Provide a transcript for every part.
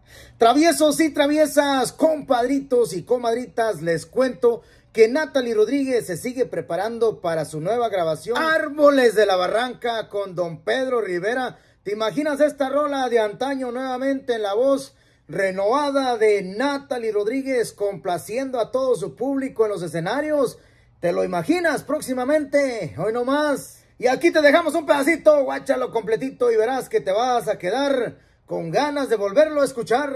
Traviesos y traviesas, compadritos y comadritas, les cuento que Natalie Rodríguez se sigue preparando para su nueva grabación Árboles de la Barranca con Don Pedro Rivera. ¿Te imaginas esta rola de antaño nuevamente en la voz renovada de Natalie Rodríguez complaciendo a todo su público en los escenarios? ¿Te lo imaginas próximamente? Hoy nomás. Y aquí te dejamos un pedacito, guáchalo completito y verás que te vas a quedar con ganas de volverlo a escuchar.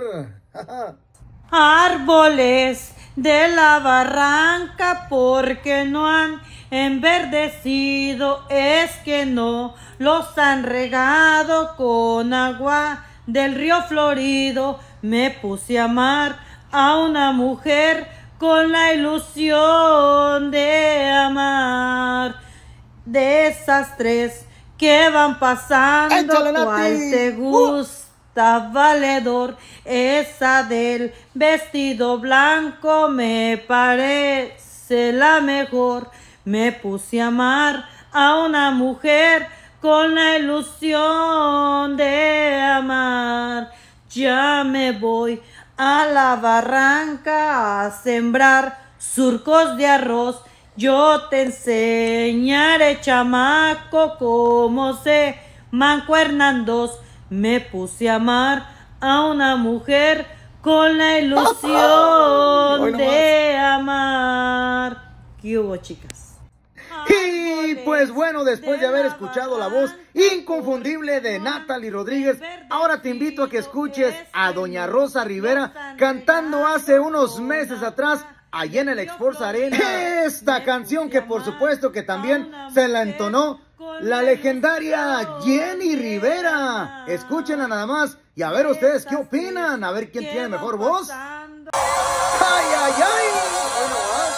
Árboles de la barranca, porque no han enverdecido, es que no los han regado con agua del río florido. Me puse a amar a una mujer con la ilusión de amar. De esas tres que van pasando, ¡échale, ¿cuál te gusta, valedor? Esa del vestido blanco me parece la mejor. Me puse a amar a una mujer con la ilusión de amar. Ya me voy a la barranca a sembrar surcos de arroz. Yo te enseñaré, chamaco, cómo se mancuernan dos. Me puse a amar a una mujer con la ilusión de amar. ¿Qué hubo, chicas? Y pues bueno, después de haber escuchado la voz inconfundible de Natalie Rodríguez, ahora te invito a que escuches a Doña Rosa Rivera cantando hace unos meses atrás allá en el Exports Arena esta canción que por supuesto que también se la entonó la legendaria Jenny Rivera. Escúchenla nada más y a ver ustedes qué opinan, a ver quién tiene mejor voz. ¡Ay, ay, ay! Bueno,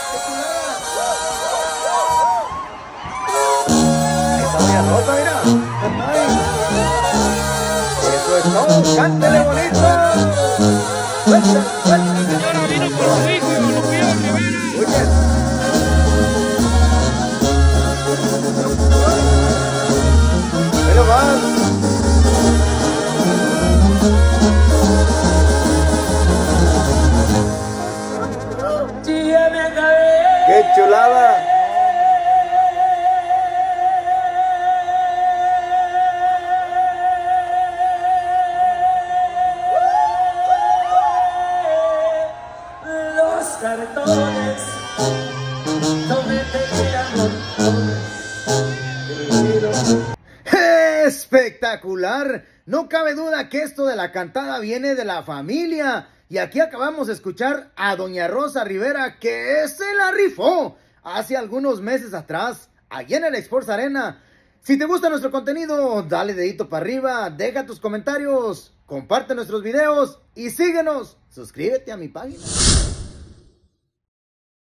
esa Doña Rosa, mira. Eso es todo, cántele bonito. Señora vino por su hijo y lo pidió Rivera. Pero más. ¡Qué chulada! Los cartones donde tenían ¡espectacular! No cabe duda que esto de la cantada viene de la familia. Y aquí acabamos de escuchar a Doña Rosa Rivera, que se la rifó hace algunos meses atrás, allá en el Exports Arena. Si te gusta nuestro contenido, dale dedito para arriba, deja tus comentarios, comparte nuestros videos y síguenos. Suscríbete a mi página.